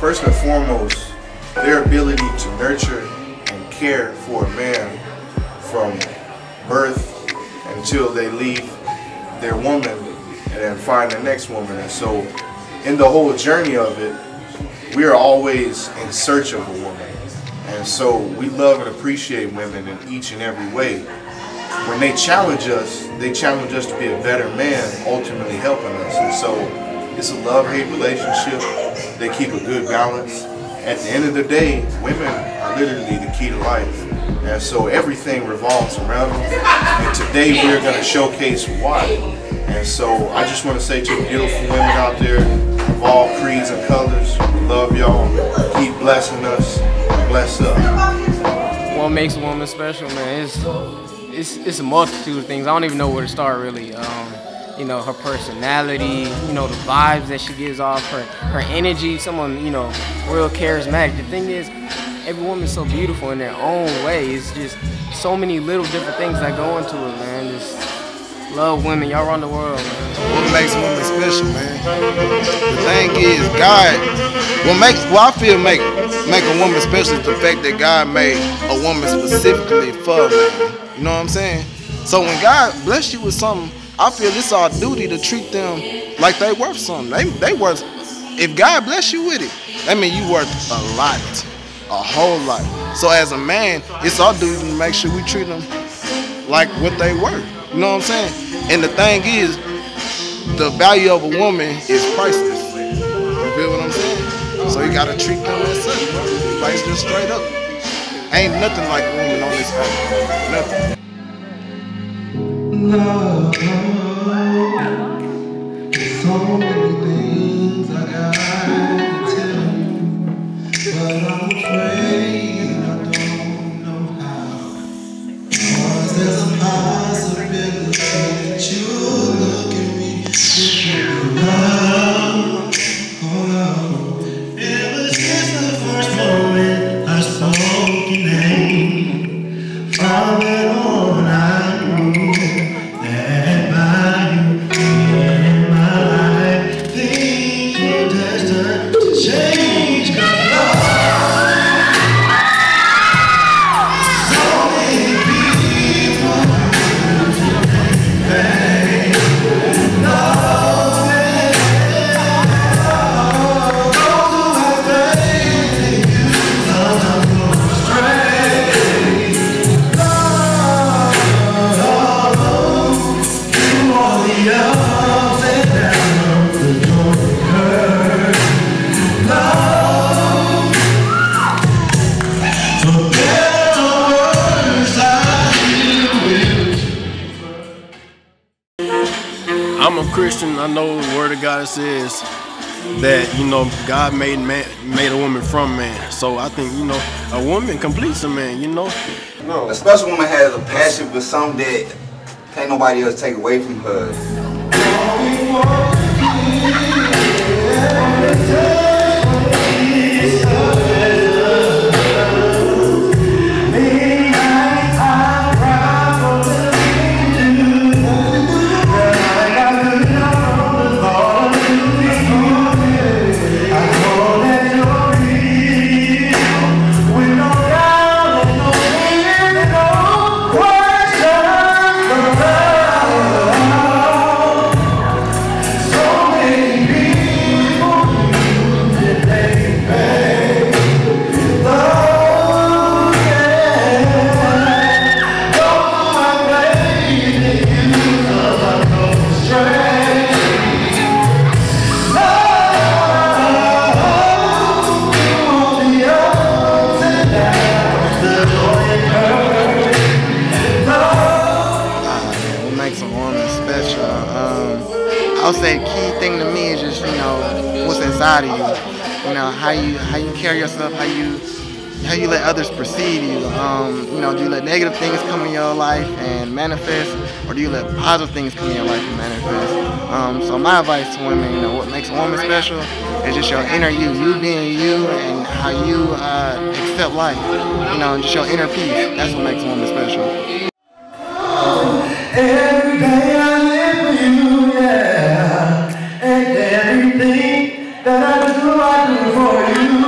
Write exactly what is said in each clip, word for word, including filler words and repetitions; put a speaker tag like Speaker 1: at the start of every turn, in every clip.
Speaker 1: first and foremost, their ability to nurture and care for a man from birth until they leave their woman and then find the next woman. And so in the whole journey of it, we are always in search of a woman. And so we love and appreciate women in each and every way. When they challenge us, they challenge us to be a better man, ultimately helping us. And so it's a love-hate relationship. They keep a good balance. At the end of the day, women are literally the key to life. And so everything revolves around them. And today we're going to showcase why. And so I just want to say to the beautiful women out there of all creeds and colors, we love y'all. Keep blessing us. Bless up.
Speaker 2: What makes a woman special, man, is it's, it's a multitude of things. I don't even know where to start, really. Um, you know, her personality, you know, the vibes that she gives off, her, her energy, someone, you know, real charismatic. The thing is, every woman's so beautiful in their own way. It's just so many little different things that go into it, man. Just love women. Y'all run the world, man.
Speaker 3: What makes women special, man? The thing is, God, what makes, what I feel make, make a woman special is the fact that God made a woman specifically for a man. You know what I'm saying? So when God bless you with something, I feel it's our duty to treat them like they worth something. They, they worth, if God bless you with it, that means you worth a lot, a whole lot. So as a man, it's our duty to make sure we treat them like what they worth. You know what I'm saying? And the thing is, the value of a woman is priceless. You feel what I'm saying? So you gotta treat them as such, bro. Like just straight up. Ain't nothing like a woman on this earth. Nothing.
Speaker 4: Love, so many things I got to tell you, but I'm afraid I don't know how. Cause there's a possibility that you'll look at me different. Love, oh love, it was just the first moment I spoke your name. From then on I knew that by you being in my life, things were destined to change. Cause love, so many people today, love, those who have faith in you, sometimes go astray. Love, you are the ups and downs, the joy and hurt. Love, for better or worse, I will.
Speaker 5: I'm a Christian. I know the Word of God says that, you know, God made man, made a woman from man. So I think, you know, a woman completes a man, you know.
Speaker 6: No. A special woman has a passion for something that can't nobody else take away from her.
Speaker 7: I would say the key thing to me is just, you know, what's inside of you. You know, how you how you carry yourself, how you how you let others perceive you. Um, you know, do you let negative things come in your life and manifest, or do you let positive things come in your life and manifest? Um, so my advice to women, you know, what makes a woman special is just your inner you, you being you, and how you uh, accept life. You know, just your inner peace. That's what makes a woman special.
Speaker 4: Every day I live for you, yeah, and everything that I do, I do for you.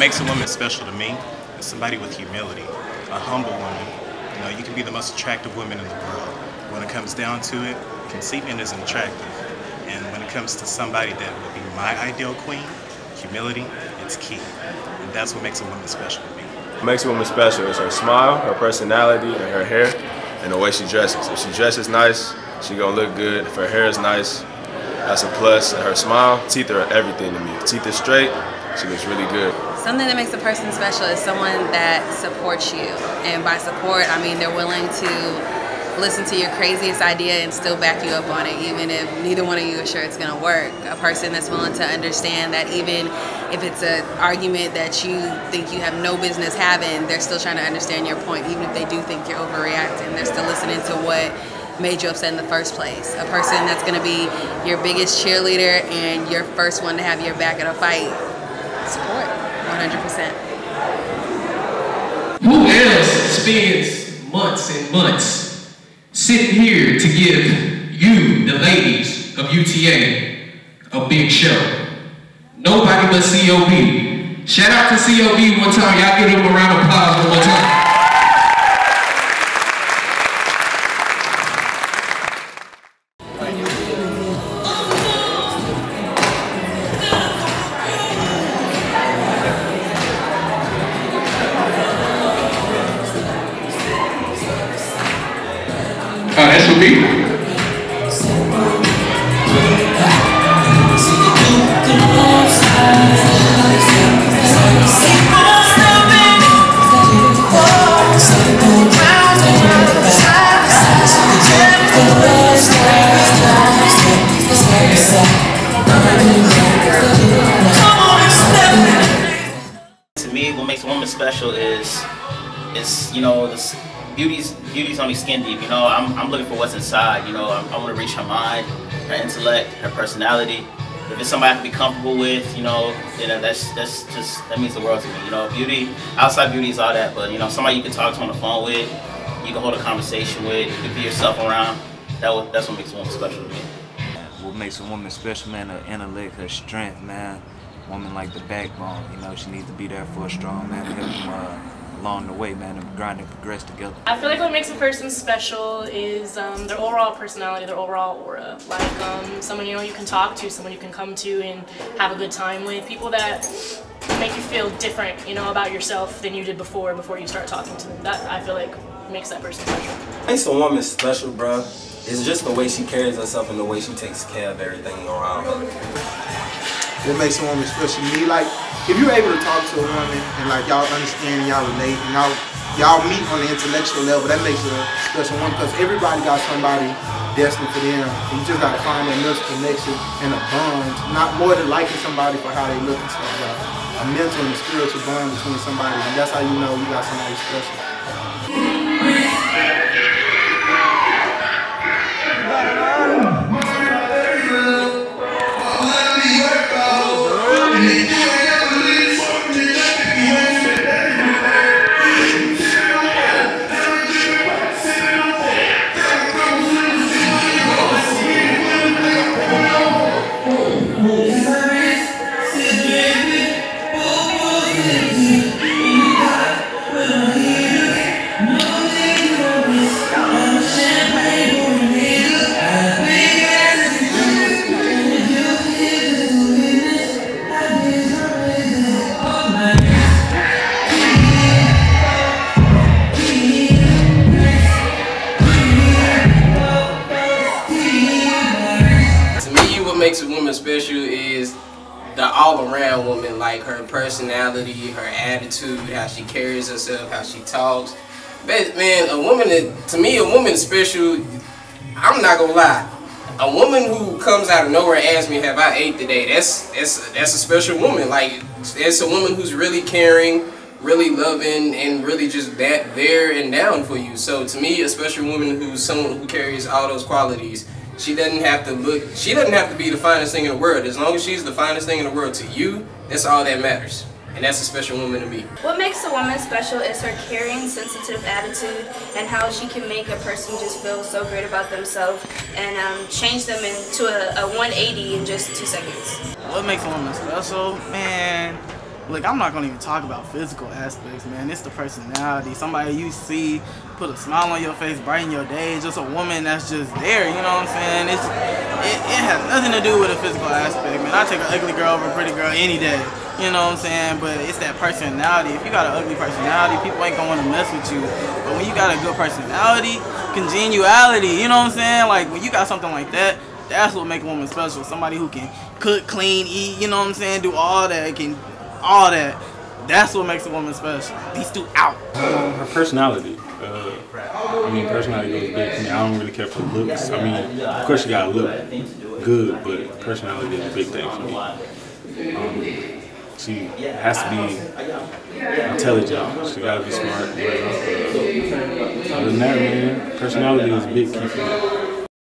Speaker 8: makes a woman special to me is somebody with humility, a humble woman. You know, you can be the most attractive woman in the world. When it comes down to it, conceitment isn't attractive. And when it comes to somebody that would be my ideal queen, humility, it's key. And that's what makes a woman special to me.
Speaker 9: What makes a woman special is her smile, her personality, and her hair, and the way she dresses. If she dresses nice, she gonna look good. If her hair is nice, that's a plus. And her smile, teeth are everything to me. If teeth are straight, she looks really good.
Speaker 10: Something that makes a person special is someone that supports you. And by support, I mean they're willing to listen to your craziest idea and still back you up on it, even if neither one of you are sure it's gonna work. A person that's willing to understand that even if it's an argument that you think you have no business having, they're still trying to understand your point, even if they do think you're overreacting. They're still listening to what made you upset in the first place. A person that's gonna be your biggest cheerleader and your first one to have your back at a fight. Support, one hundred percent.
Speaker 11: Who else spends months and months sitting here to give you, the ladies of U T A, a big show? Nobody but C O B. Shout out to C O B one time. Y'all give them a round of applause one more time. Oh, that's for me.
Speaker 12: To me, what makes a woman special is, is you know, this beauty's beauty's only skin deep. You know, I'm I'm looking for what's inside. You know, I, I want to reach her mind, her intellect, her personality. If it's somebody I can be comfortable with, you know, you know, that's that's just that means the world to me. You know, beauty, outside beauty is all that, but you know, somebody you can talk to on the phone with, you can hold a conversation with, you can be yourself around. That what, that's what makes a woman special to me.
Speaker 13: What makes a woman special, man, her intellect, her strength, man. Woman like the backbone, you know, she needs to be there for a strong man to help them uh, along the way, man, and grind and progress together.
Speaker 14: I feel like what makes a person special is um, their overall personality, their overall aura. Like um, someone, you know, you can talk to, someone you can come to and have a good time with. People that make you feel different, you know, about yourself than you did before, before you start talking to them. That, I feel like, makes that person special.
Speaker 15: What makes a woman special, bro, is just the way she carries herself and the way she takes care of everything around her.
Speaker 3: What makes a woman special to me, like, if you're able to talk to a woman and like y'all understand and y'all relate and y'all y'all meet on the intellectual level, that makes a special woman, because everybody got somebody destined for them. You just gotta find that mental connection and a bond, not more than liking somebody for how they look and stuff, but a mental and a spiritual bond between somebody, and that's how you know you got somebody special.
Speaker 16: Makes a woman special is the all-around woman, like her personality, her attitude, how she carries herself, how she talks. But man, a woman that, to me, a woman is special. I'm not gonna lie. A woman who comes out of nowhere and asks me, "Have I ate today?" That's that's that's a special woman. Like, it's a woman who's really caring, really loving, and really just that there and down for you. So to me, a special woman who's someone who carries all those qualities. She doesn't have to look, she doesn't have to be the finest thing in the world. As long as she's the finest thing in the world to you, that's all that matters. And that's a special woman to me.
Speaker 17: What makes a woman special is her caring, sensitive attitude and how she can make a person just feel so great about themselves and um, change them into a, a one eighty in just two seconds.
Speaker 18: What makes a woman special? Man,
Speaker 7: look, I'm not gonna even talk about physical aspects, man. It's the personality. Somebody you see put a smile on your face, brighten your day. Just a woman that's just there, you know what I'm saying? It's it, it has nothing to do with a physical aspect, man. I take an ugly girl over a pretty girl any day, you know what I'm saying? But it's that personality. If you got an ugly personality, people ain't gonna wanna mess with you. But when you got a good personality, congeniality, you know what I'm saying? Like when you got something like that, that's what makes a woman special. Somebody who can cook, clean, eat, you know what I'm saying? Do all that, can all that. That's what makes a woman special. These two out.
Speaker 18: Um, her personality. Uh, I mean, personality goes big for me. I don't really care for looks. I mean, of course you gotta look good, but personality is a big thing for me. Um, she has to be intelligent. She gotta be smart. But, uh, other than that, man, personality is a big key for me.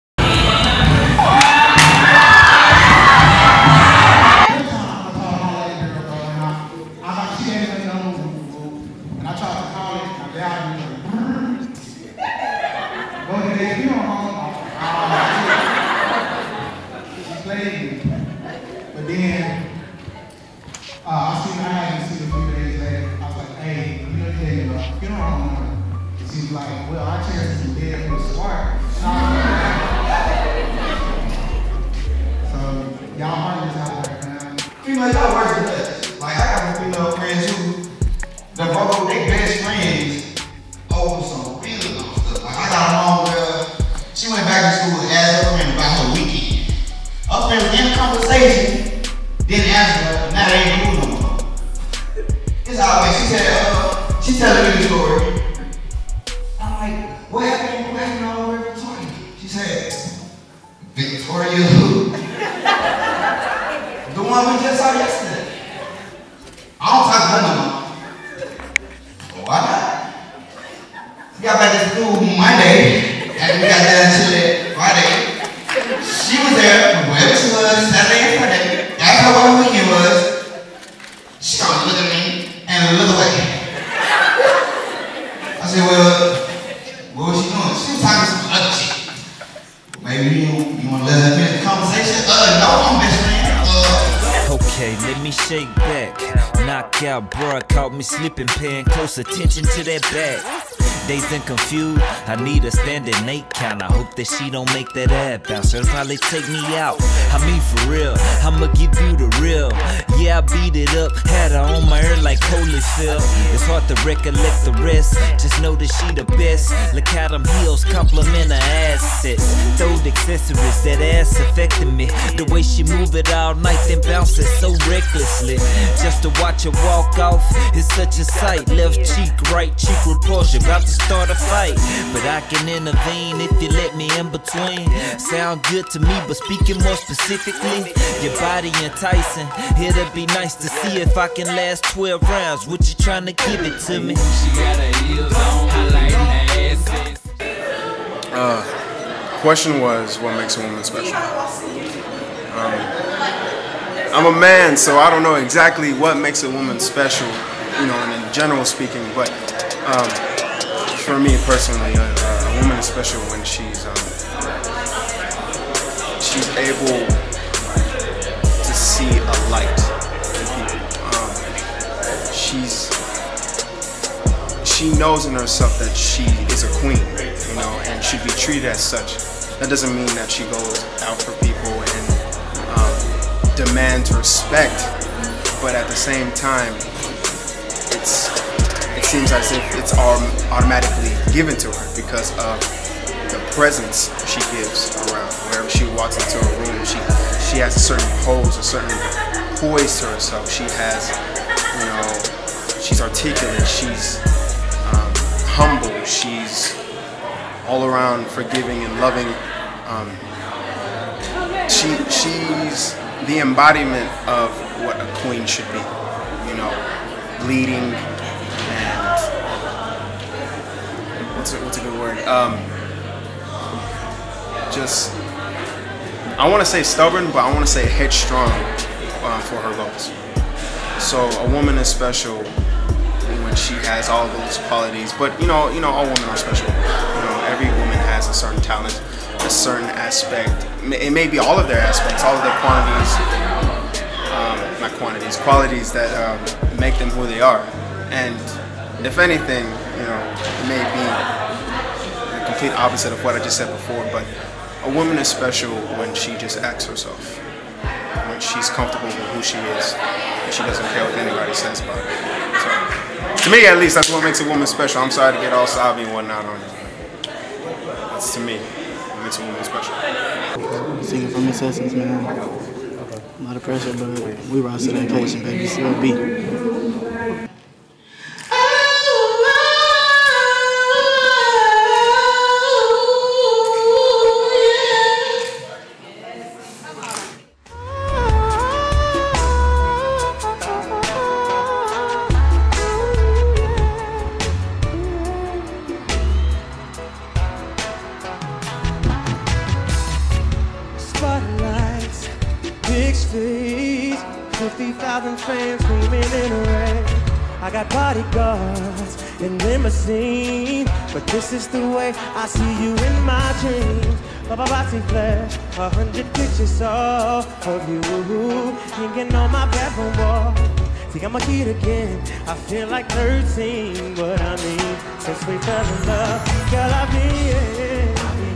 Speaker 19: Females, y'all worse than us. Like, I got some female friends who that broke up their best friends over some real dumb stuff. Like, I got a mom where she went back to school and asked her friend about her weekend. Her friend was in a conversation, didn't answer her, and now they ain't cool no more. It's always, she said, uh, she's telling me the story. I'm like, what happened? What happened all over Victoria? She said, Victoria who? The one we just saw yesterday. I don't talk to her no more. Why not? We got back to school Monday, and we got there until that Friday. She was there wherever she was, Saturday and Friday. Asked her what her weekend was. She started looking at me and look away. I said, well, what was she doing? She was talking some other shit. Maybe you, you want to let her finish the conversation? Uh, no, I'm best friend.
Speaker 20: Okay, let me shake back. Knockout, bro, caught me slipping, paying close attention to that back. Dazed and confused, I need a standing eight count. I hope that she don't make that ad bounce. She'll probably take me out. I mean, for real, I'ma give you the real. Yeah, I beat it up, had her on my ear like Holyfield. It's hard to recollect the rest, just know that she the best. Look how them heels compliment her assets. Those accessories, that ass affecting me. The way she move it all night, then bounce it so recklessly. Just to watch her walk off is such a sight. Left cheek, right cheek repulsion, about to start a fight. But I can intervene if you let me in between. Sound good to me, but speaking more specifically, your body enticing. It'll be nice to see if I can last twelve rounds. What you trying to give it to me? She got her heels on, I like asses.
Speaker 9: Uh, question was, what makes a woman special? Um, I'm a man, so I don't know exactly what makes a woman special, you know, in, in general speaking, but um, for me personally, a, a woman is special when she's um, she's able to see a light in people. Um, she's she knows in herself that she is a queen, you know, and should be treated as such. That doesn't mean that she goes out for people and um, demands respect, but at the same time, it's it seems as if it's all automatically given to her because of the presence she gives around. Wherever she walks into a room, she she has a certain pose, a certain poise to herself. She has, you know, she's articulate, she's um, humble, she's all around forgiving and loving. Um, she she's the embodiment of what a queen should be, you know, leading and what's a, what's a good word? Um, just I want to say stubborn, but I want to say headstrong um, for her goals. So a woman is special when she has all those qualities, but you know, you know, all women are special. You know, every woman has a certain talent, a certain aspect. It may be all of their aspects, all of their qualities. Um,
Speaker 21: not quantities, qualities that um, make them who they are. And if anything, you know, it may be the complete opposite of what I just said before, but a woman is special when she just acts herself, when she's comfortable with who she is, and she doesn't care what anybody says about it. So, to me, at least, that's what makes a woman special. I'm sorry to get all savvy and whatnot on it. That's to me what makes a woman special.
Speaker 22: Singing from Miss Essence, man. A lot of pressure, but we rise to the occasion, baby. C L B.
Speaker 23: Spotlights, big streets, fifty thousand fans screaming in the rain. I got bodyguards and limousine, but this is the way I see you in my dreams. Paparazzi flash, a hundred pictures all of you hanging on my bedroom wall. Think I'm a kid again, I feel like thirteen, but I mean, since we fell in love, girl, I've been,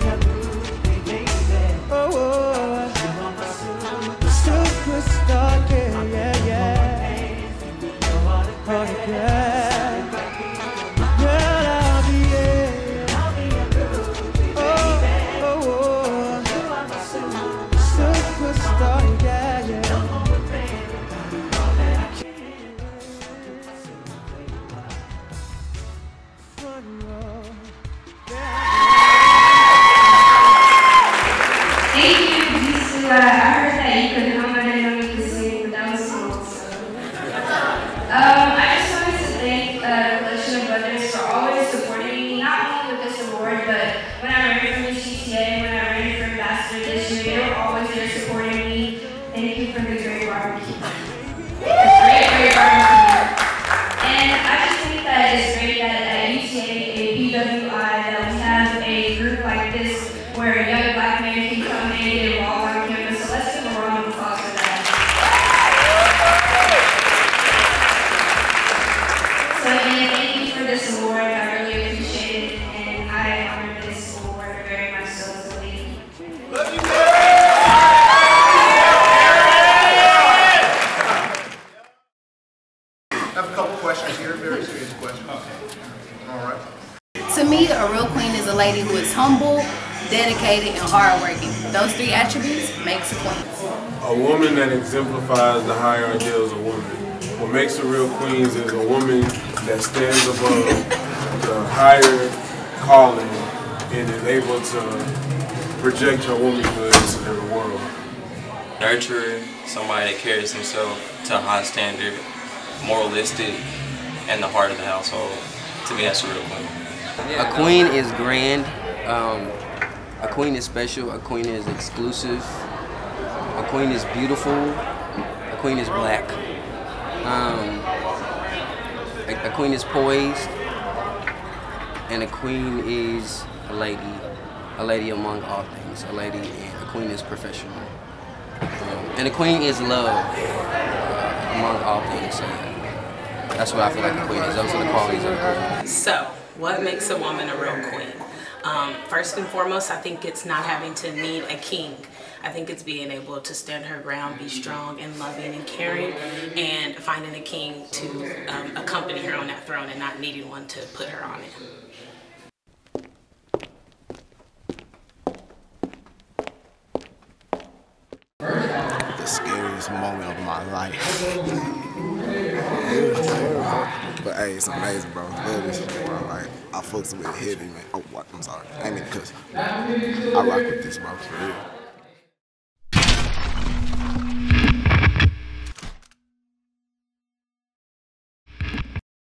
Speaker 23: oh, oh, superstar, yeah, yeah, yeah, oh, yeah, girl, I'll be, yeah, oh, oh, oh, superstar, yeah, yeah.
Speaker 24: Thank you, Jisoo. I heard that you could hum, but I didn't know you could sing, but that was cool. So. Um, I just wanted to thank uh, the collection of brothers for always supporting me, not only with this award, but when I ran for Miss G T A, when I ran for Ambassador this year, they were always there supporting me. Thank you for the great barbecue. The great, great barbecue. And I just think that it's great that at U T A and B W I that we have a group like this where a young black man can come and get involved on campus. So let's give a round of applause for that. So again, thank you for this award. I really appreciate it, and I honor this award very much so. So thank you. Love you,
Speaker 1: I have a couple questions here, very serious questions. All right.
Speaker 10: To me, a real queen is a lady who is humble, dedicated, and hardworking. Those three attributes makes a queen.
Speaker 25: A woman that exemplifies the higher ideals of women. What makes a real queen is a woman that stands above the higher calling and is able to project her womanhood into the world.
Speaker 26: Nurturer, somebody that carries himself to a high standard, moralistic, and the heart of the household. To me, that's a real queen.
Speaker 27: A queen is grand. Um, a queen is special. A queen is exclusive. A queen is beautiful. A queen is black. Um, a, a queen is poised. And a queen is a lady. A lady among all things. A lady and a queen is professional. Um, and a queen is love uh, among all things. So yeah, that's what I feel like a queen is. Those are the qualities of a queen.
Speaker 28: So, what makes a woman a real queen? Um, first and foremost, I think it's not having to need a king. I think it's being able to stand her ground, be strong and loving and caring, and finding a king to um, accompany her on that throne and not needing one to put her on it.
Speaker 3: The scariest moment of my life. But hey, it's amazing, bro. Love this shit, bro. Like, I fucks with it heavy, man. Oh, what? I'm sorry. I ain't mean to cuss. I rock with this, bro. For real.